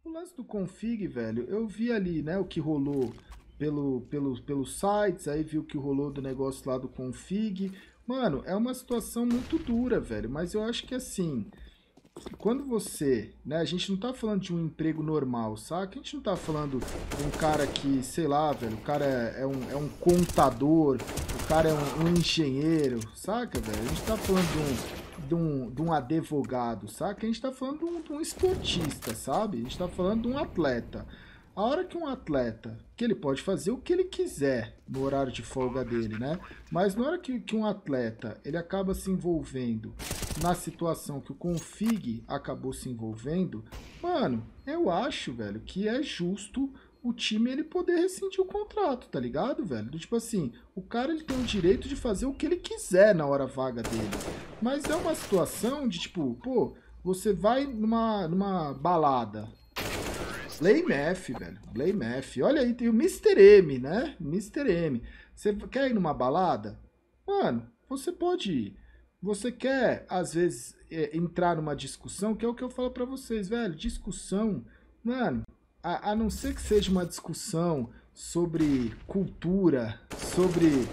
O lance do config, velho, eu vi ali, né, o que rolou pelos sites, aí vi o que rolou do negócio lá do config. Mano, é uma situação muito dura, velho, mas eu acho que assim, quando você, né, a gente não tá falando de um emprego normal, saca? A gente não tá falando de um cara que, sei lá, velho, o cara é um contador, o cara é um engenheiro, saca, velho? A gente tá falando de um advogado, saca? A gente tá falando de um esportista, sabe? A gente tá falando de um atleta. A hora que um atleta, que ele pode fazer o que ele quiser no horário de folga dele, né? Mas na hora que um atleta, ele acaba se envolvendo na situação que o config acabou se envolvendo, mano, eu acho, velho, que é justo o time ele poder rescindir o contrato, tá ligado, velho? Tipo assim, o cara ele tem o direito de fazer o que ele quiser na hora vaga dele. Mas é uma situação de tipo, pô, você vai numa balada. Blame F, velho. Blame F. Olha aí, tem o Mr. M, né? Mr. M. Você quer ir numa balada? Mano, você pode ir. Você quer, às vezes, entrar numa discussão, que é o que eu falo pra vocês, velho. Discussão, mano, a não ser que seja uma discussão sobre cultura, sobre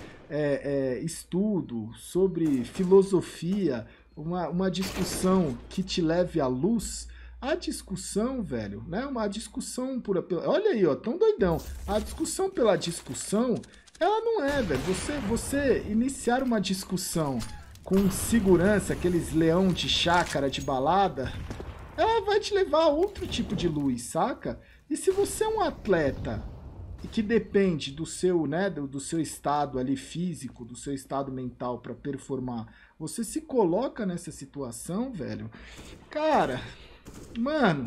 estudo, sobre filosofia, uma discussão que te leve à luz. A discussão, velho, né? Uma discussão pura. Olha aí, ó, tão doidão. A discussão pela discussão, ela não é, velho. Você iniciar uma discussão com segurança, aqueles leão de chácara de balada, ela vai te levar a outro tipo de luz, saca? E se você é um atleta e que depende do seu, né, do seu estado ali físico, do seu estado mental para performar, você se coloca nessa situação, velho, cara, mano,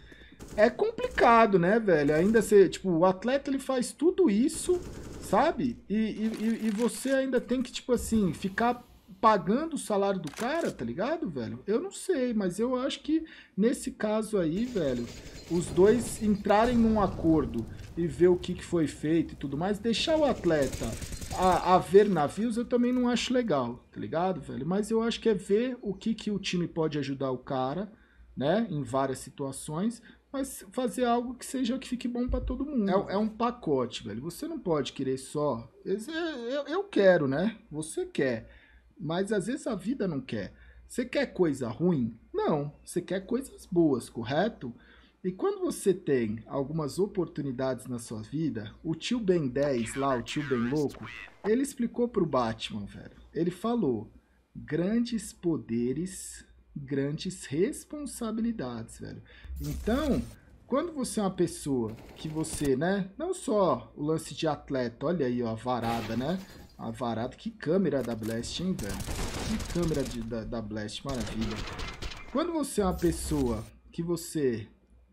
é complicado, né, velho? Ainda ser, tipo, o atleta ele faz tudo isso, sabe? E você ainda tem que, tipo assim, ficar pagando o salário do cara, tá ligado, velho? Eu não sei, mas eu acho que nesse caso aí, velho, os dois entrarem num acordo e ver o que foi feito e tudo mais, deixar o atleta a ver navios, eu também não acho legal, tá ligado, velho? Mas eu acho que é ver o que o time pode ajudar o cara, né, em várias situações, mas fazer algo que seja que fique bom para todo mundo. É um pacote, velho. Você não pode querer só. Eu quero, né? Você quer. Mas às vezes a vida não quer. Você quer coisa ruim? Não. Você quer coisas boas, correto? E quando você tem algumas oportunidades na sua vida, o tio Ben 10 lá, o tio Ben louco, ele explicou pro Batman, velho. Ele falou: grandes poderes, grandes responsabilidades, velho. Então, quando você é uma pessoa que você, né, não só o lance de atleta, olha aí, ó, a varada, né? A varada, que câmera da Blast, hein, velho? Que câmera da Blast, maravilha. Quando você é uma pessoa que você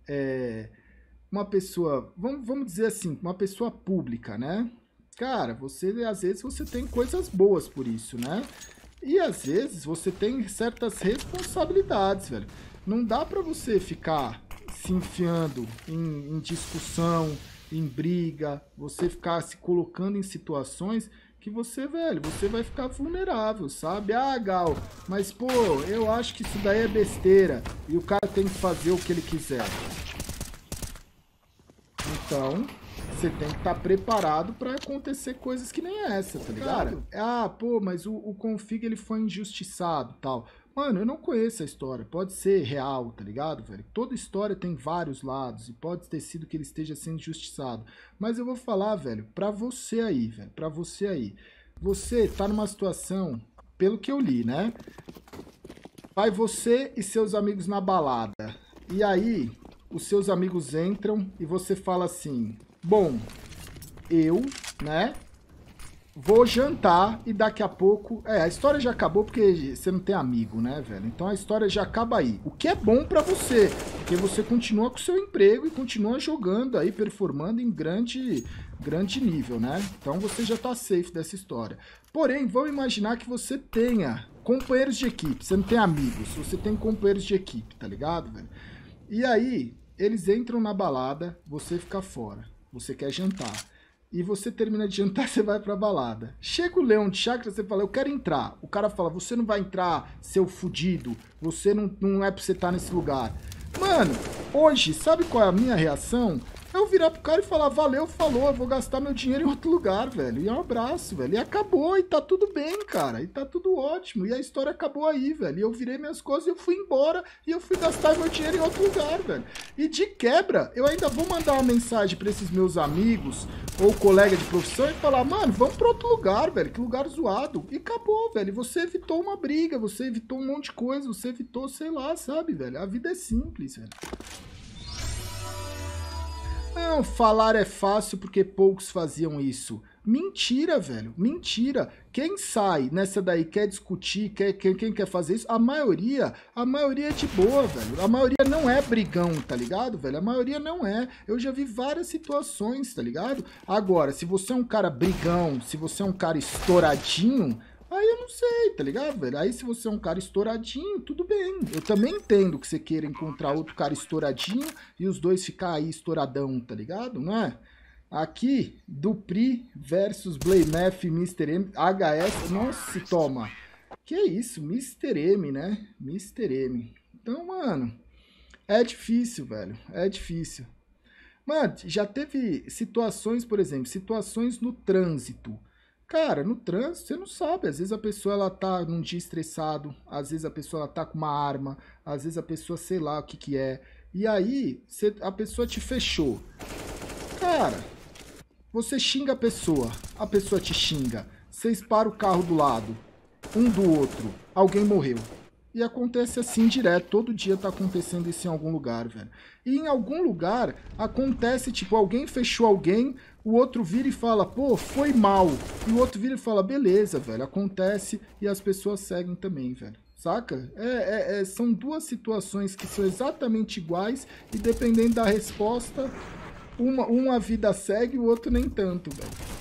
é uma pessoa, vamos dizer assim, uma pessoa pública, né? Cara, você, às vezes, você tem coisas boas por isso, né? E às vezes você tem certas responsabilidades, velho. Não dá pra você ficar se enfiando em discussão, em briga, você ficar se colocando em situações que você, velho, você vai ficar vulnerável, sabe? Ah, Gal, mas pô, eu acho que isso daí é besteira e o cara tem que fazer o que ele quiser. Então, você tem que estar preparado para acontecer coisas que nem essa, tá ligado? Cara, pô, mas o config ele foi injustiçado, tal. Mano, eu não conheço a história. Pode ser real, tá ligado, velho? Toda história tem vários lados e pode ter sido que ele esteja sendo injustiçado. Mas eu vou falar, velho, pra você aí, velho, pra você aí. Você tá numa situação, pelo que eu li, né? Vai você e seus amigos na balada. E aí, os seus amigos entram e você fala assim: bom, eu, né, vou jantar e daqui a pouco... a história já acabou porque você não tem amigo, né, velho? Então a história já acaba aí. O que é bom pra você, porque você continua com o seu emprego e continua jogando aí, performando em grande nível, né? Então você já tá safe dessa história. Porém, vamos imaginar que você tenha companheiros de equipe. Você não tem amigos, você tem companheiros de equipe, tá ligado, velho? E aí, eles entram na balada, você fica fora. Você quer jantar. E você termina de jantar, você vai pra balada. Chega o leão de chácara, você fala: eu quero entrar. O cara fala: você não vai entrar, seu fudido. Você não é pra você estar nesse lugar. Mano, hoje, sabe qual é a minha reação? Eu virar pro cara e falar, valeu, falou, eu vou gastar meu dinheiro em outro lugar, velho. E um abraço, velho. E acabou, e tá tudo bem, cara. E tá tudo ótimo. E a história acabou aí, velho. E eu virei minhas coisas e eu fui embora. E eu fui gastar meu dinheiro em outro lugar, velho. E de quebra, eu ainda vou mandar uma mensagem pra esses meus amigos ou colega de profissão e falar, mano, vamos pra outro lugar, velho. Que lugar zoado. E acabou, velho. Você evitou uma briga, você evitou um monte de coisa, você evitou, sei lá, sabe, velho. A vida é simples, velho. Não, falar é fácil porque poucos faziam isso. Mentira, velho. Mentira. Quem sai nessa daí, quer discutir, quem quer fazer isso, a maioria é de boa, velho. A maioria não é brigão, tá ligado, velho? A maioria não é. Eu já vi várias situações, tá ligado? Agora, se você é um cara brigão, se você é um cara estouradinho, aí eu não sei, tá ligado, velho? Aí se você é um cara estouradinho, tudo bem. Eu também entendo que você queira encontrar outro cara estouradinho e os dois ficar aí estouradão, tá ligado? Não é? Aqui, Dupri versus Blamef e Mr. M. HS, nossa, toma. Que isso, Mr. M, né? Mr. M. Então, mano, é difícil, velho. É difícil. Mano, já teve situações, por exemplo, situações no trânsito. Cara, no trânsito você não sabe, às vezes a pessoa ela tá num dia estressado, às vezes a pessoa ela tá com uma arma, às vezes a pessoa sei lá o que que é. E aí, a pessoa te fechou. Cara, você xinga a pessoa te xinga, vocês param o carro do lado, um do outro, alguém morreu. E acontece assim direto, todo dia tá acontecendo isso em algum lugar, velho. E em algum lugar acontece, tipo, alguém fechou alguém, o outro vira e fala, pô, foi mal. E o outro vira e fala, beleza, velho, acontece e as pessoas seguem também, velho. Saca? São duas situações que são exatamente iguais e dependendo da resposta, uma vida segue e o outro nem tanto, velho.